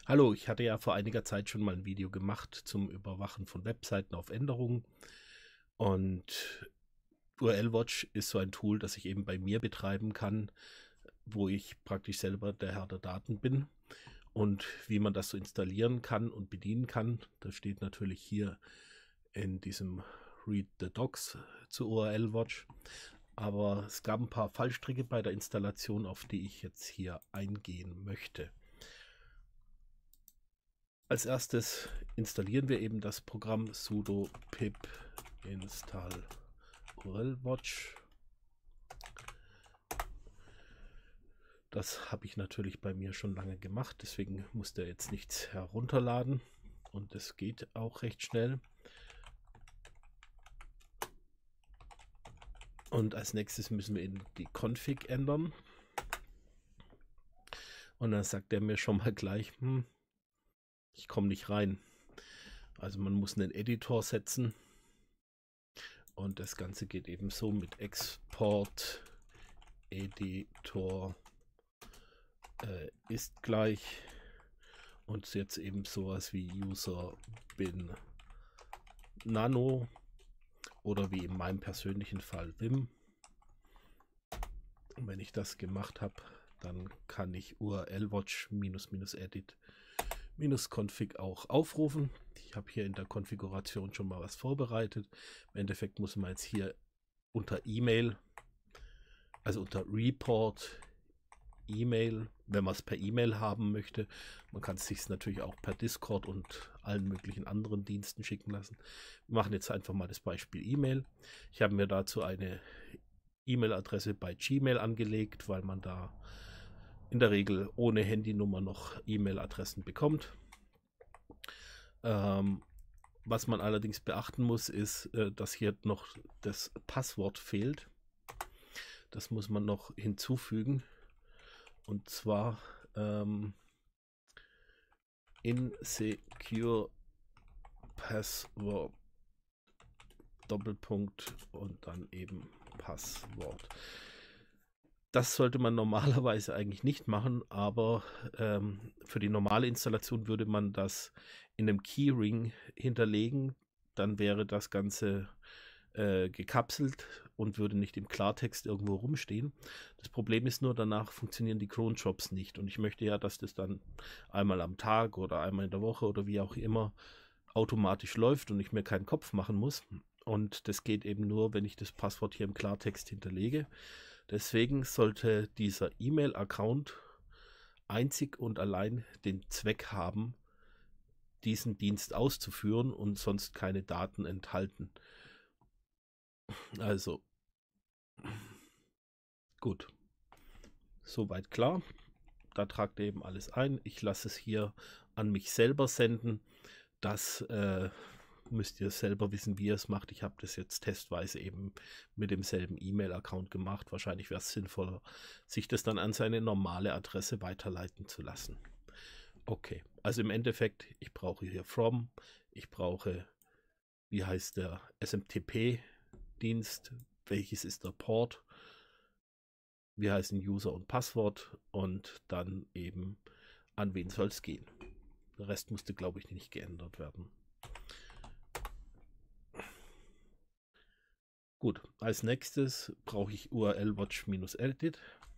Hallo, ich hatte ja vor einiger Zeit schon mal ein Video gemacht zum Überwachen von Webseiten auf Änderungen. Und URL Watch ist so ein Tool, das ich eben bei mir betreiben kann, wo ich praktisch selber der Herr der Daten bin. Und wie man das so installieren kann und bedienen kann, das steht natürlich hier in diesem Read the Docs zu URL Watch. Aber es gab ein paar Fallstricke bei der Installation, auf die ich jetzt hier eingehen möchte. Als erstes installieren wir eben das Programm sudo pip install URL Watch. Das habe ich natürlich bei mir schon lange gemacht, deswegen muss der jetzt nichts herunterladen und es geht auch recht schnell. Und als nächstes müssen wir in die Config ändern. Und dann sagt er mir schon mal gleich, ich komme nicht rein. Also man muss einen Editor setzen. Und das Ganze geht eben so mit Export Editor ist gleich. Und jetzt eben sowas wie User bin Nano oder wie in meinem persönlichen Fall Vim. Und wenn ich das gemacht habe, dann kann ich urlwatch -edit -config auch aufrufen. Ich habe hier in der Konfiguration schon mal was vorbereitet. Im Endeffekt muss man jetzt hier unter E-Mail, also unter Report E-Mail, wenn man es per E-Mail haben möchte. Man kann es sich natürlich auch per Discord und allen möglichen anderen Diensten schicken lassen. Wir machen jetzt einfach mal das Beispiel E-Mail. Ich habe mir dazu eine E-Mail-Adresse bei Gmail angelegt, weil man da in der Regel ohne Handynummer noch E-Mail-Adressen bekommt. Was man allerdings beachten muss, ist, dass hier noch das Passwort fehlt. Das muss man noch hinzufügen. Und zwar insecure Passwort Doppelpunkt und dann eben Passwort. Das sollte man normalerweise eigentlich nicht machen, aber für die normale Installation würde man das in einem Keyring hinterlegen. Dann wäre das Ganze gekapselt und würde nicht im Klartext irgendwo rumstehen. Das Problem ist nur, danach funktionieren die Cron-Jobs nicht. Und ich möchte ja, dass das dann einmal am Tag oder einmal in der Woche oder wie auch immer automatisch läuft und ich mir keinen Kopf machen muss. Und das geht eben nur, wenn ich das Passwort hier im Klartext hinterlege. Deswegen sollte dieser E-Mail-Account einzig und allein den Zweck haben, diesen Dienst auszuführen und sonst keine Daten enthalten. Also, gut. Soweit klar. Da tragt ihr eben alles ein. Ich lasse es hier an mich selber senden. Das müsst ihr selber wissen, wie ihr es macht. Ich habe das jetzt testweise eben mit demselben E-Mail-Account gemacht. Wahrscheinlich wäre es sinnvoller, sich das dann an seine normale Adresse weiterleiten zu lassen. Okay, also im Endeffekt, ich brauche hier from, ich brauche, wie heißt der SMTP-Dienst, welches ist der Port, wie heißen User und Passwort und dann eben, an wen soll es gehen. Der Rest musste, glaube ich, nicht geändert werden. Gut, als nächstes brauche ich urlwatch -edit.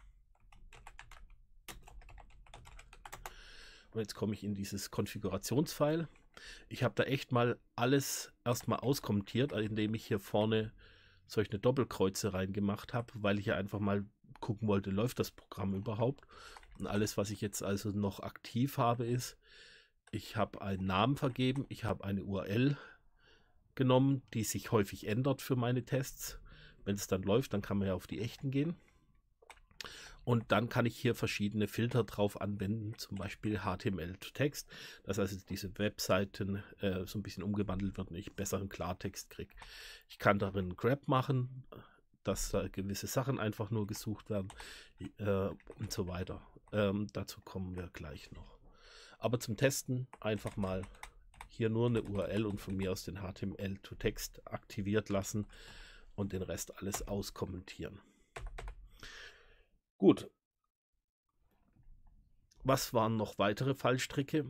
Und jetzt komme ich in dieses Konfigurationsfile. Ich habe da echt mal alles erstmal auskommentiert, indem ich hier vorne solche Doppelkreuze reingemacht habe, weil ich ja einfach mal gucken wollte, läuft das Programm überhaupt. Und alles, was ich jetzt also noch aktiv habe, ist, ich habe einen Namen vergeben, ich habe eine URL genommen, die sich häufig ändert für meine Tests. Wenn es dann läuft, dann kann man ja auf die echten gehen. Und dann kann ich hier verschiedene Filter drauf anwenden, zum Beispiel HTML to Text, dass also diese Webseiten so ein bisschen umgewandelt werden und ich besseren Klartext kriege. Ich kann darin Grab machen, dass da gewisse Sachen einfach nur gesucht werden und so weiter. Dazu kommen wir gleich noch. Aber zum Testen einfach mal hier nur eine URL und von mir aus den HTML to Text aktiviert lassen und den Rest alles auskommentieren. Gut. Was waren noch weitere Fallstricke?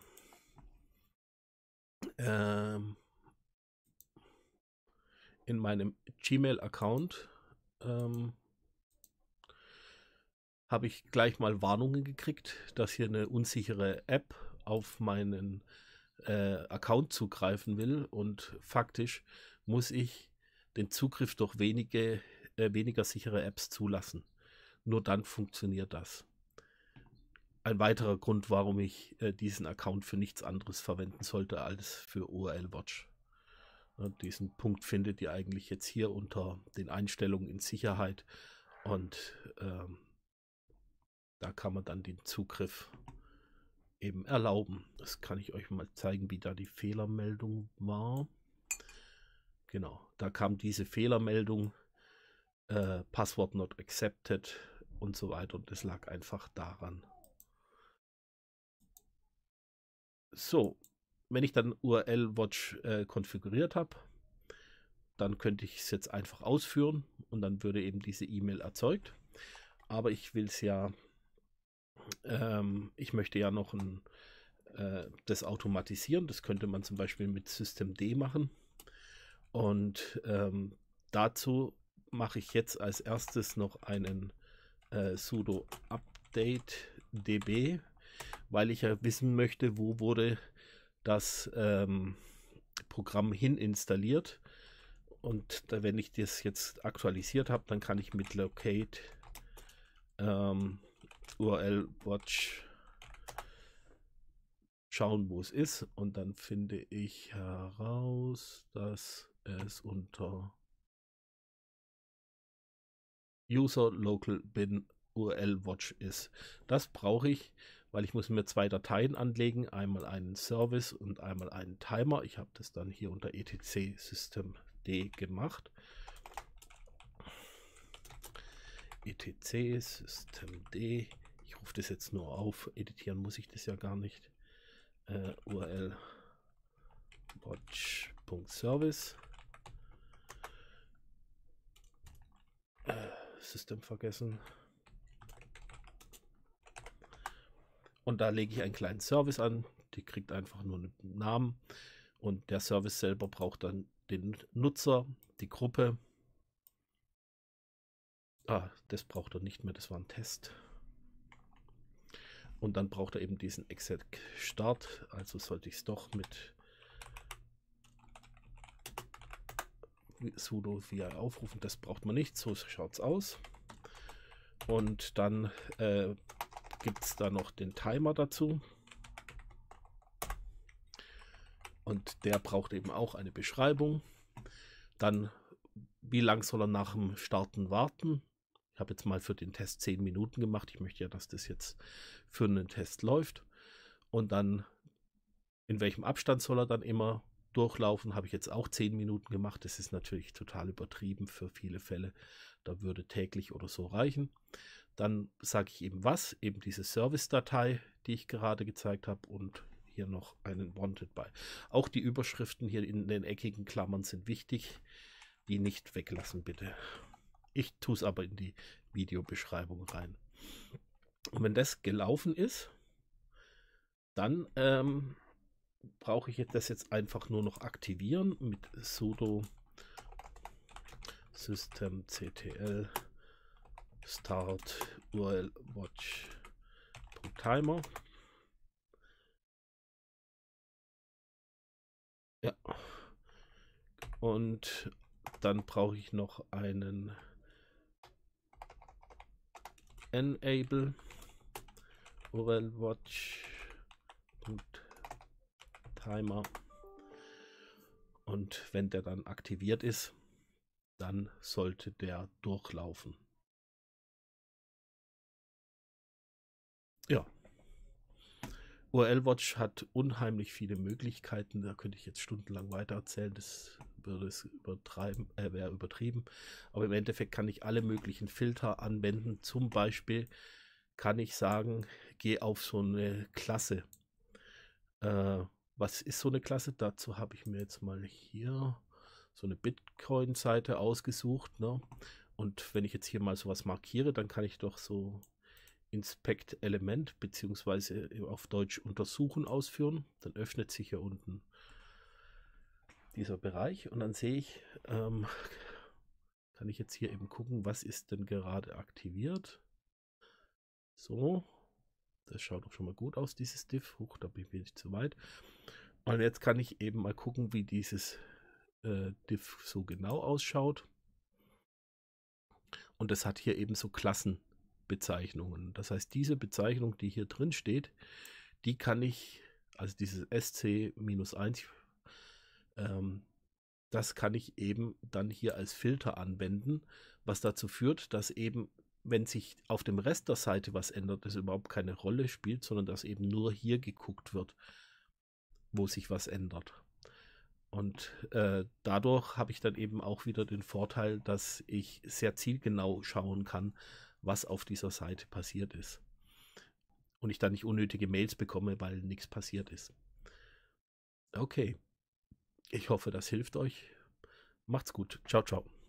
In meinem Gmail-Account habe ich gleich mal Warnungen gekriegt, dass hier eine unsichere App auf meinen Account zugreifen will, und faktisch muss ich den Zugriff durch weniger sichere Apps zulassen. Nur dann funktioniert das. Ein weiterer Grund, warum ich diesen Account für nichts anderes verwenden sollte als für URL Watch. Diesen Punkt findet ihr eigentlich jetzt hier unter den Einstellungen in Sicherheit, und da kann man dann den Zugriff eben erlauben. Das kann ich euch mal zeigen, wie da die Fehlermeldung war. Genau, da kam diese Fehlermeldung, Passwort not accepted und so weiter, und das lag einfach daran. So, wenn ich dann URL Watch konfiguriert habe, dann könnte ich es jetzt einfach ausführen und dann würde eben diese E-Mail erzeugt. Aber ich will es ja, ich möchte ja noch das automatisieren. Das könnte man zum Beispiel mit Systemd machen. Und dazu mache ich jetzt als erstes noch einen sudo update db, weil ich ja wissen möchte, wo wurde das Programm hin installiert. Und wenn ich das jetzt aktualisiert habe, dann kann ich mit locate URL Watch schauen, wo es ist, und dann finde ich heraus, dass es unter User Local Bin URL Watch ist. Das brauche ich, weil ich muss mir zwei Dateien anlegen, einmal einen Service und einmal einen Timer. Ich habe das dann hier unter etc systemd gemacht. etc systemd, ich rufe das jetzt nur auf, editieren muss ich das ja gar nicht. URL watch.service, System vergessen, und da lege ich einen kleinen Service an, die kriegt einfach nur einen Namen, und der Service selber braucht dann den Nutzer, die Gruppe. Das braucht er nicht mehr, das war ein Test. Und dann braucht er eben diesen exec start, also sollte ich es doch mit sudo vi aufrufen. Das braucht man nicht, so schaut es aus. Und dann gibt es da noch den Timer dazu. Und der braucht eben auch eine Beschreibung. Dann, wie lang soll er nach dem Starten warten? Ich habe jetzt mal für den Test 10 Minuten gemacht. Ich möchte ja, dass das jetzt für einen Test läuft. Und dann, in welchem Abstand soll er dann immer durchlaufen, habe ich jetzt auch 10 Minuten gemacht. Das ist natürlich total übertrieben für viele Fälle. Da würde täglich oder so reichen. Dann sage ich eben was, eben diese Service-Datei, die ich gerade gezeigt habe, und hier noch einen Wanted bei. Auch die Überschriften hier in den eckigen Klammern sind wichtig. Die nicht weglassen, bitte. Ich tue es aber in die Videobeschreibung rein. Und wenn das gelaufen ist, dann brauche ich das jetzt einfach nur noch aktivieren mit sudo systemctl start URL watch Timer. Ja. Und dann brauche ich noch einen enable URL watch Timer. Und wenn der dann aktiviert ist, dann sollte der durchlaufen. Ja. URL Watch hat unheimlich viele Möglichkeiten. Da könnte ich jetzt stundenlang weiter erzählen. Das würde es wäre übertrieben. Aber im Endeffekt kann ich alle möglichen Filter anwenden. Zum Beispiel kann ich sagen, geh auf so eine Klasse. Was ist so eine Klasse? Dazu habe ich mir jetzt mal hier so eine Bitcoin-Seite ausgesucht. Ne? Und wenn ich jetzt hier mal sowas markiere, dann kann ich doch so Inspect Element beziehungsweise auf Deutsch untersuchen ausführen. Dann öffnet sich hier unten dieser Bereich und dann sehe ich, kann ich jetzt hier eben gucken, was ist denn gerade aktiviert. So, das schaut doch schon mal gut aus, dieses Diff. Huch, da bin ich nicht zu weit. Und jetzt kann ich eben mal gucken, wie dieses Diff so genau ausschaut. Und das hat hier eben so Klassenbezeichnungen. Das heißt, diese Bezeichnung, die hier drin steht, die kann ich, also dieses SC-1, das kann ich eben dann hier als Filter anwenden, was dazu führt, dass eben, wenn sich auf dem Rest der Seite was ändert, das überhaupt keine Rolle spielt, sondern dass eben nur hier geguckt wird, wo sich was ändert. Und dadurch habe ich dann eben auch wieder den Vorteil, dass ich sehr zielgenau schauen kann, was auf dieser Seite passiert ist. Und ich dann nicht unnötige Mails bekomme, weil nichts passiert ist. Okay, ich hoffe, das hilft euch. Macht's gut. Ciao, ciao.